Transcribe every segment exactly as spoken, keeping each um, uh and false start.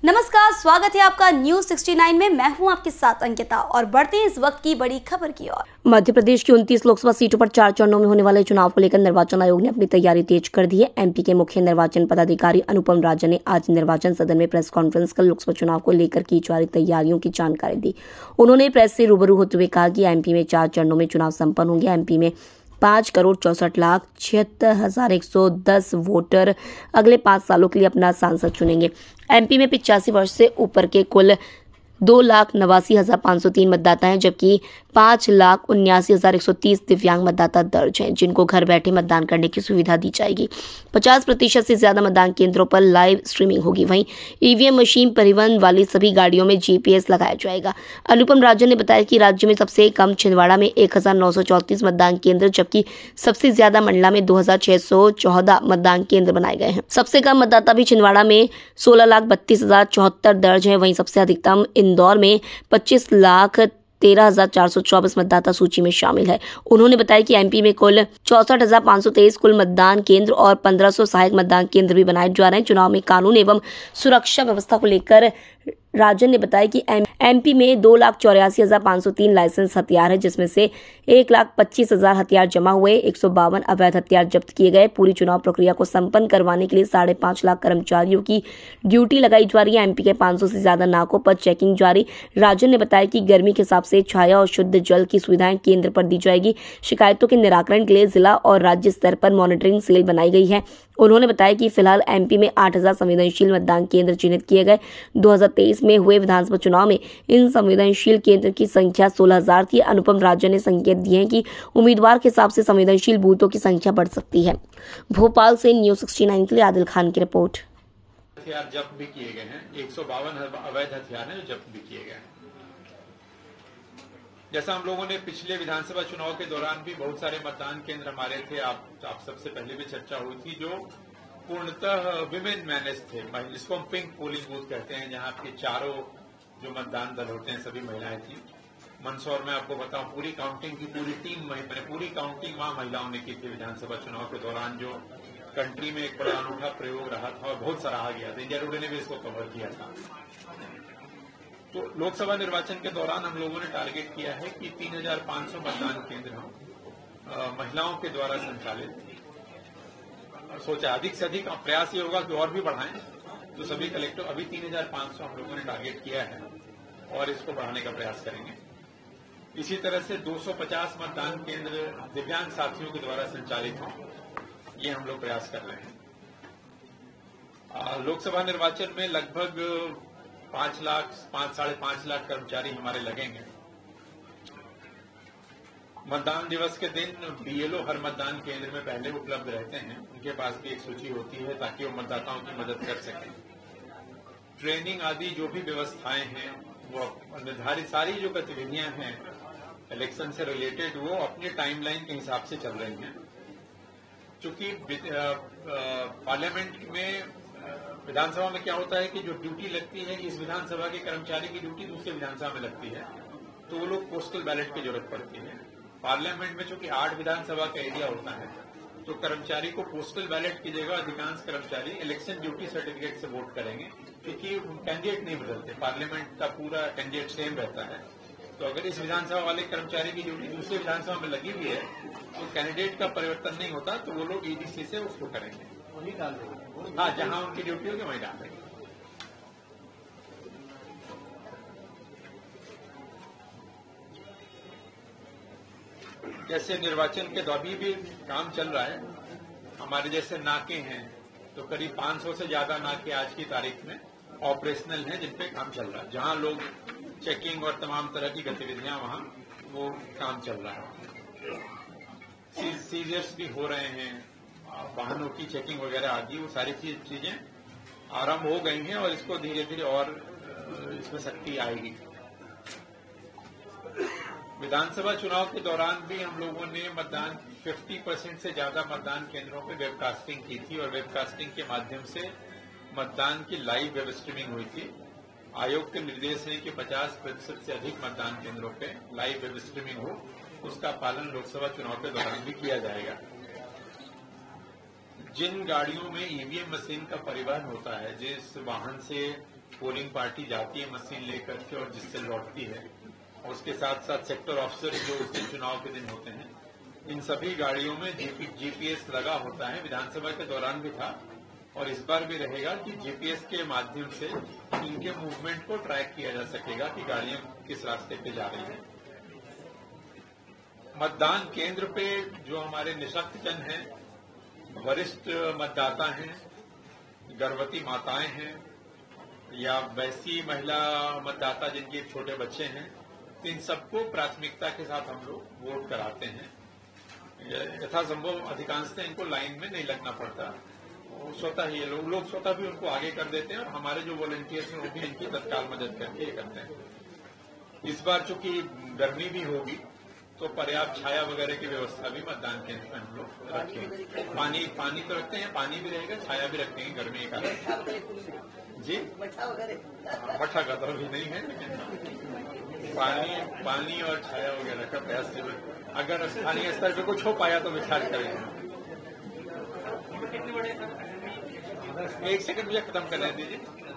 नमस्कार, स्वागत है आपका न्यूज सिक्सटी नाइन में। मैं हूं आपके साथ अंकिता और बढ़ते हैं इस वक्त की बड़ी खबर की ओर। मध्य प्रदेश की उनतीस लोकसभा सीटों पर चार चरणों में होने वाले चुनाव को लेकर निर्वाचन आयोग ने अपनी तैयारी तेज कर दी है। एमपी के मुख्य निर्वाचन पदाधिकारी अनुपम राजन ने आज निर्वाचन सदन में प्रेस कॉन्फ्रेंस कर लोकसभा चुनाव को लेकर की जा रही तैयारियों की जानकारी दी। उन्होंने प्रेस से रूबरू होते हुए कहा कि एमपी में चार चरणों में चुनाव संपन्न होंगे। एमपी में पाँच करोड़ चौसठ लाख छिहत्तर हजार एक सौ दस वोटर अगले पाँच सालों के लिए अपना सांसद चुनेंगे। एमपी में पिचासी वर्ष से ऊपर के कुल दो लाख नवासी हजार पाँच सौ तीन मतदाता हैं, जबकि पाँच लाख उन्यासी हजार एक सौ तीस दिव्यांग मतदाता दर्ज हैं, जिनको घर बैठे मतदान करने की सुविधा दी जाएगी। पचास प्रतिशत से ज्यादा मतदान केंद्रों पर लाइव स्ट्रीमिंग होगी। वहीं ईवीएम मशीन परिवहन वाली सभी गाड़ियों में जीपीएस लगाया जाएगा। अनुपम राजन ने बताया कि राज्य में सबसे कम छिंदवाड़ा में एक हजार नौ सौ चौंतीस मतदान केंद्र, जबकि सबसे ज्यादा मंडला में दो हजार छह सौ चौदह मतदान केंद्र बनाए गए हैं। सबसे कम मतदाता भी छिंदवाड़ा में सोलह लाख बत्तीस हजार चौहत्तर दर्ज है। वहीं सबसे अधिकतम इंदौर में पच्चीस लाख तेरह हजार चार सौ चौबीस मतदाता सूची में शामिल है। उन्होंने बताया कि एमपी में कुल चौसठ हजार पाँच सौ तेईस कुल मतदान केंद्र और पंद्रह सौ सहायक मतदान केंद्र भी बनाए जा रहे हैं। चुनाव में कानून एवं सुरक्षा व्यवस्था को लेकर राजन ने बताया कि एमपी में दो लाख चौरासी हजार पाँच सौ तीन लाइसेंस हथियार है, जिसमें से एक लाख पच्चीस हजार हथियार जमा हुए, एक सौ बावन अवैध हथियार जब्त किए गए। पूरी चुनाव प्रक्रिया को संपन्न करवाने के लिए साढ़े पांच लाख कर्मचारियों की ड्यूटी लगाई जा रही है। एमपी के पाँच सौ से ज्यादा नाकों पर चेकिंग जारी। राजन ने बताया कि गर्मी के हिसाब से छाया और शुद्ध जल की सुविधाएं केंद्र पर दी जाएगी। शिकायतों के निराकरण के लिए जिला और राज्य स्तर पर मॉनिटरिंग सेल बनाई गई है। उन्होंने बताया कि फिलहाल एमपी में आठ हजार संवेदनशील मतदान केंद्र चिन्हित किए गए। दो हजार तेईस में हुए विधानसभा चुनाव में इन संवेदनशील केंद्र की संख्या सोलह हजार थी। अनुपम राजन ने संकेत दिए हैं कि उम्मीदवार के हिसाब से संवेदनशील बूथों की संख्या बढ़ सकती है। भोपाल से न्यूज सिक्सटी नाइन के लिए आदिल खान की रिपोर्ट। हथियार जब्त भी किए गए हैं, एक सौ बावन अवैध हथियार हैं जो जब्त भी किए गए हैं। जैसा हम लोगों ने पिछले विधानसभा चुनाव के दौरान भी बहुत सारे मतदान केंद्र हमारे थे, आप आप सबसे पहले भी चर्चा हुई थी, जो पूर्णतः विमेन मैनेज थे, जिसको हम पिंक पोलिंग बूथ कहते हैं, जहां आपके चारों जो मतदान दल होते हैं सभी महिलाएं थी। मंदसौर में आपको बताऊं, पूरी काउंटिंग की पूरी टीम, मैंने पूरी काउंटिंग वहां महिलाओं ने की थी विधानसभा चुनाव के दौरान, जो कंट्री में एक बड़ा अनूठा प्रयोग रहा था और बहुत सराहा गया था। इंडिया टुडे ने भी इसको कवर किया था। तो लोकसभा निर्वाचन के दौरान हम लोगों ने टारगेट किया है कि तीन हजार पांच सौ मतदान केंद्र हम महिलाओं के द्वारा संचालित, सोचा अधिक से अधिक प्रयास ये होगा कि और भी बढ़ाएं, तो सभी कलेक्टर अभी तीन हजार पांच सौ हम लोगों ने टारगेट किया है और इसको बढ़ाने का प्रयास करेंगे। इसी तरह से दो सौ पचास मतदान केंद्र दिव्यांग साथियों के द्वारा संचालित हों, ये हम लोग प्रयास कर रहे हैं। लोकसभा निर्वाचन में लगभग पांच लाख पांच साढ़े पांच लाख कर्मचारी हमारे लगेंगे। मतदान दिवस के दिन बीएलओ हर मतदान केंद्र में पहले उपलब्ध रहते हैं, उनके पास भी एक सूची होती है ताकि वो मतदाताओं की मदद कर सकें। ट्रेनिंग आदि जो भी व्यवस्थाएं हैं, वो निर्धारित सारी जो गतिविधियां हैं इलेक्शन से रिलेटेड, वो अपने टाइमलाइन के हिसाब से चल रही हैं। चूंकि पार्लियामेंट में विधानसभा में क्या होता है कि जो ड्यूटी लगती है, इस विधानसभा के कर्मचारी की ड्यूटी दूसरे विधानसभा में लगती है, तो वो लोग पोस्टल बैलेट की जरूरत पड़ती है। पार्लियामेंट में चूंकि आठ विधानसभा का एरिया होता है, तो कर्मचारी को पोस्टल बैलेट की जगह अधिकांश कर्मचारी इलेक्शन ड्यूटी सर्टिफिकेट से वोट करेंगे, क्योंकि कैंडिडेट नहीं बदलते, पार्लियामेंट का पूरा कैंडिडेट सेम रहता है। तो अगर इस विधानसभा वाले कर्मचारी की ड्यूटी दूसरे विधानसभा में लगी हुई है, तो कैंडिडेट का परिवर्तन नहीं होता, तो वो लोग ईडीसी से उसको करेंगे, वही डाल देंगे। हाँ, जहां उनकी ड्यूटी होगी वहीं डाल देंगे। जैसे निर्वाचन के दौरान भी काम चल रहा है, हमारे जैसे नाके हैं, तो करीब पाँच सौ से ज्यादा नाके आज की तारीख में ऑपरेशनल हैं, जिन पे काम चल रहा है। जहां लोग चेकिंग और तमाम तरह की गतिविधियां, वहां वो काम चल रहा है। सीजर्स भी हो रहे हैं, वाहनों की चेकिंग वगैरह आदि, वो सारी चीजें आरंभ हो गई हैं और इसको धीरे धीरे और इसमें शक्ति आएगी। विधानसभा चुनाव के दौरान भी हम लोगों ने मतदान पचास परसेंट से ज्यादा मतदान केंद्रों पे वेबकास्टिंग की थी और वेबकास्टिंग के माध्यम से मतदान की लाइव वेब स्ट्रीमिंग हुई थी। आयोग के निर्देश है कि पचास प्रतिशत से अधिक मतदान केंद्रों पे लाइव वेब स्ट्रीमिंग हो, उसका पालन लोकसभा चुनाव के दौरान भी किया जाएगा। जिन गाड़ियों में ईवीएम मशीन का परिवहन होता है, जिस वाहन से पोलिंग पार्टी जाती है मशीन लेकर के और जिससे लौटती है, और उसके साथ साथ सेक्टर ऑफिसर जो उस दिन चुनाव के दिन होते हैं, इन सभी गाड़ियों में जीपीएस लगा होता है। विधानसभा के दौरान भी था और इस बार भी रहेगा कि जीपीएस के माध्यम से इनके मूवमेंट को ट्रैक किया जा सकेगा कि गाड़ियां किस रास्ते पे जा रही हैं। मतदान केंद्र पे जो हमारे निःशक्तजन हैं, वरिष्ठ मतदाता हैं, गर्भवती माताएं हैं या वैसी महिला मतदाता जिनके छोटे बच्चे हैं, इन सबको प्राथमिकता के साथ हम लोग वोट कराते हैं। यथासंभव अधिकांशतः इनको लाइन में नहीं लगना पड़ता, स्वतः ही लोग लोग स्वतः भी उनको आगे कर देते हैं और हमारे जो वॉलंटियर्स हैं वो भी इनकी तत्काल मदद करके ये करते हैं। इस बार चूंकि गर्मी भी होगी तो पर्याप्त छाया वगैरह की व्यवस्था भी मतदान केंद्र में हम लोग रखेंगे। पानी पानी तो रखते हैं, पानी भी रहेगा, छाया भी रखेंगे गर्मी का। जी मठा का तो अभी नहीं है, लेकिन पानी पानी और छाया वगैरह का प्रयास जरूर अगर स्थानीय स्तर पर कुछ हो पाया तो विचार करेंगे। एक सेकंड मुझे खत्म करने दीजिए।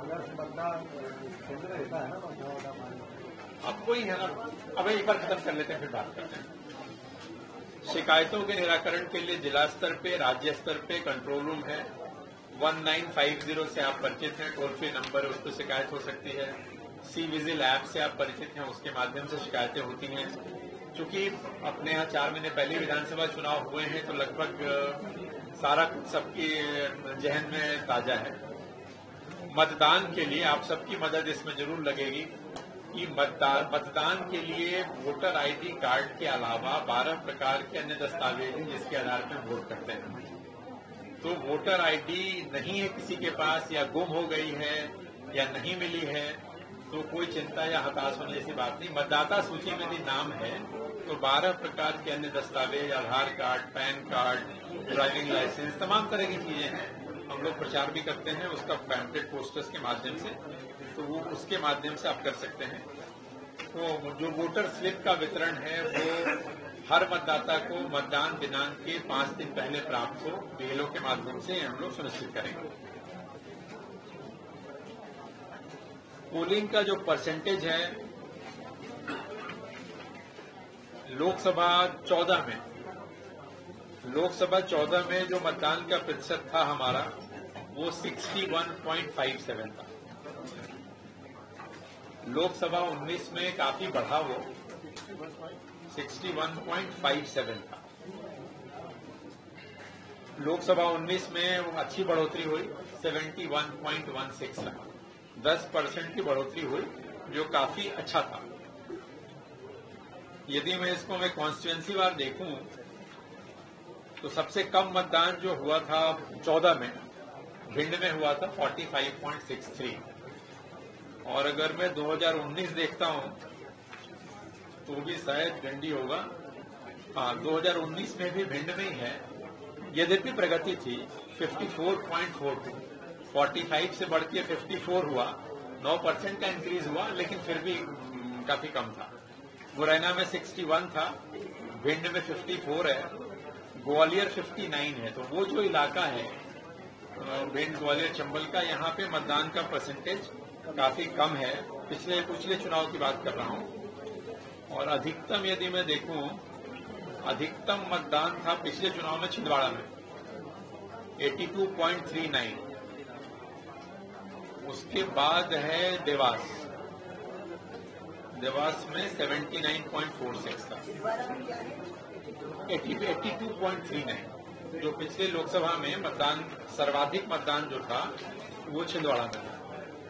अब कोई है ना, अब एक बार खत्म कर लेते हैं फिर बात करते हैं। शिकायतों के निराकरण के लिए जिला स्तर पे, राज्य स्तर पे कंट्रोल रूम है। वन नाइन फाइव जीरो से आप परिचित हैं, टोल फ्री नंबर है, उस पर शिकायत हो सकती है। सी विजिल ऐप से आप परिचित हैं, उसके माध्यम से शिकायतें होती हैं। चूंकि अपने यहाँ चार महीने पहले विधानसभा चुनाव हुए हैं तो लगभग सारा कुछ सबके जहन में ताजा है। मतदान के लिए आप सबकी मदद इसमें जरूर लगेगी कि मतदान मतदान के लिए वोटर आईडी कार्ड के अलावा बारह प्रकार के अन्य दस्तावेज हैं जिसके आधार पर वोट करते हैं। तो वोटर आईडी नहीं है किसी के पास या गुम हो गई है या नहीं मिली है तो कोई चिंता या हताश होने जैसी बात नहीं। मतदाता सूची में भी नाम है तो बारह प्रकार के अन्य दस्तावेज, Aadhaar card, PAN card, driving licence, तमाम तरह की चीजें हैं। हम लोग प्रचार भी करते हैं उसका पैम्पलेट पोस्टर्स के माध्यम से, तो वो उसके माध्यम से आप कर सकते हैं। तो जो वोटर स्लिप का वितरण है वो हर मतदाता को मतदान दिनांक के पांच दिन पहले प्राप्त हो, बीएलओ के माध्यम से हम लोग सुनिश्चित करेंगे। पोलिंग का जो परसेंटेज है लोकसभा चौदह में लोकसभा चौदह में जो मतदान का प्रतिशत था हमारा वो इकसठ पॉइंट पाँच सात था। लोकसभा उन्नीस में काफी बढ़ा, वो इकसठ पॉइंट पाँच सात था। लोकसभा उन्नीस में वो अच्छी बढ़ोतरी हुई, इकहत्तर पॉइंट एक छह था। दस परसेंट की बढ़ोतरी हुई जो काफी अच्छा था। यदि मैं इसको मैं कॉन्स्टिट्यूएंसी वार देखूं तो सबसे कम मतदान जो हुआ था चौदह में भिंड में हुआ था पैंतालीस पॉइंट छह तीन, और अगर मैं दो हज़ार उन्नीस देखता हूं तो भी शायद भिंड ही होगा। हाँ, दो हज़ार उन्नीस में भी भिंड में ही है, यद्यपि प्रगति थी चौवन पॉइंट चार दो, पैंतालीस से बढ़ के चौवन हुआ, नौ परसेंट का इंक्रीज हुआ, लेकिन फिर भी काफी कम था। मुरैना में इकसठ था, भिंड में चौवन है, ग्वालियर उनसठ है। तो वो जो इलाका है भिंड, ग्वालियर, चंबल का, यहाँ पे मतदान का परसेंटेज काफी कम है। पिछले पिछले चुनाव की बात कर रहा हूँ। और अधिकतम यदि मैं देखूं, अधिकतम मतदान था पिछले चुनाव में छिंदवाड़ा में बयासी पॉइंट तीन नौ, उसके बाद है देवास, देवास में उन्यासी पॉइंट चार छह था, बयासी पॉइंट तीन नौ। जो पिछले लोकसभा में मतदान सर्वाधिक मतदान जो था वो छिंदवाड़ा में था।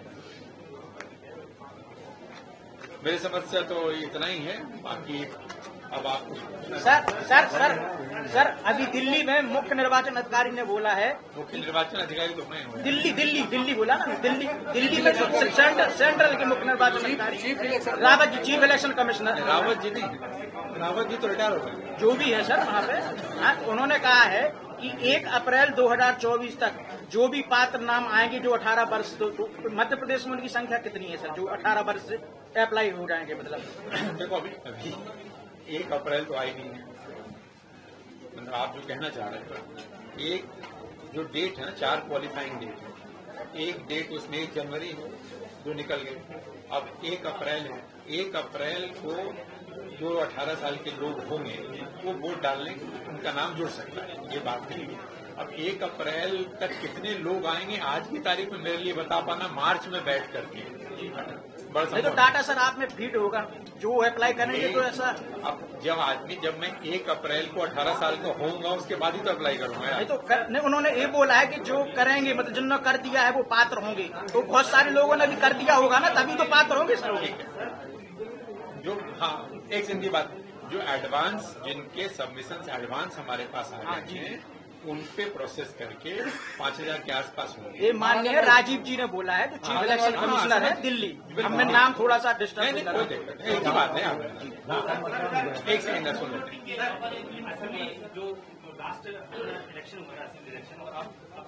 मेरी समस्या तो इतना ही है, बाकी अब आप सर सर सर सर अभी दिल्ली में मुख्य निर्वाचन अधिकारी ने बोला है, मुख्य निर्वाचन अधिकारी तो मैं हूँ, दिल्ली दिल्ली दिल्ली बोला ना, दिल्ली दिल्ली में सेंट्रल सेंट्रल के मुख्य निर्वाचन अधिकारी Rawat ji, chief election commissioner Rawat ji नहीं, रावत जी तो रिटायर हो गए, जो भी है सर वहाँ पे, हाँ, उन्होंने कहा है कि एक अप्रैल दो हज़ार चौबीस तक जो भी पात्र नाम आएंगे जो अठारह वर्ष, तो, तो मध्य प्रदेश में उनकी संख्या कितनी है सर जो अठारह वर्ष से अप्लाई हो जाएंगे? मतलब देखो अभी अभी एक अप्रैल तो आई नहीं है, मतलब आप जो कहना चाह रहे हैं, एक जो डेट है ना, चार क्वालिफाइंग डेट है। एक डेट उसमें एक जनवरी है जो निकल गई, अब एक अप्रैल है। एक अप्रैल को जो अठारह साल के लोग होंगे वो वोट डालने उनका नाम जुड़ सकता है, ये बात नहीं है। अब एक अप्रैल तक कितने लोग आएंगे आज की तारीख में मेरे लिए बता पाना मार्च में बैठ करके नहीं तो डाटा सर आप में फीड होगा, जो अप्लाई करेंगे तो ऐसा। अब जब आदमी जब मैं एक अप्रैल को अठारह साल का होऊंगा उसके बाद ही तो अप्लाई करूंगा। नहीं तो कर, नहीं, उन्होंने ये बोला है कि जो करेंगे मतलब जिन्होंने कर दिया है वो पात्र होंगे, तो बहुत सारे लोगों ने भी कर दिया होगा ना, तभी तो पात्र होंगे सर। जो हाँ एक सिंधी बात, जो एडवांस जिनके सबमिशन एडवांस हमारे पास आ गए हैं उन पे प्रोसेस करके पाँच हजार के आसपास होंगे। ये माननीय राजीव जी ने बोला है, जो चीफ इलेक्शन कमिश्नर है दिल्ली। हमने नाम थोड़ा सा डिस्टर्ब नहीं, कोई दिक्कत नहीं, एक ही बात है। एक सेकंड सुन लेते हैं। जो लास्ट इलेक्शन हुआ इलेक्शन और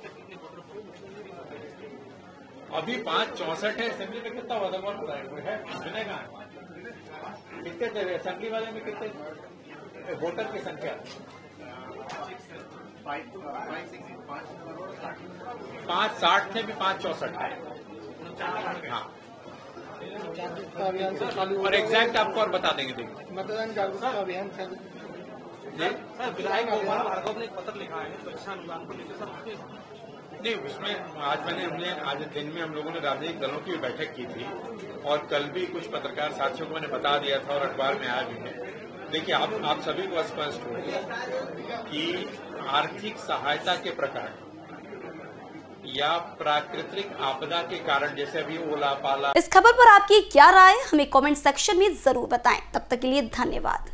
अभी पाँच चौसठ है। असेंबली में कितना हुआ था कौन बताया? है सुने कहाँ कितने थे असेंबली वाले में? कितने वोटर की संख्या? पाँच साठ थे, भी पाँच चौसठ है। हाँ और एग्जैक्ट आपको और बता देंगे। देखिए मतदान जागरूकता अभियान सर विधायक गोपाल भार्गव ने एक पत्र लिखा है परीक्षा अनुदान को लेकर सर। नहीं, उसमें आज मैंने हमने आज दिन में हम लोगों ने राजनीतिक दलों की बैठक की थी और कल भी कुछ पत्रकार साथियों को मैंने बता दिया था और अखबार में आया भी है। देखिए आप आप सभी को स्पष्ट हो कि आर्थिक सहायता के प्रकार या प्राकृतिक आपदा के कारण जैसे अभी ओला पाला। इस खबर पर आपकी क्या राय हमें कमेंट सेक्शन में जरूर बताएं। तब तक के लिए धन्यवाद।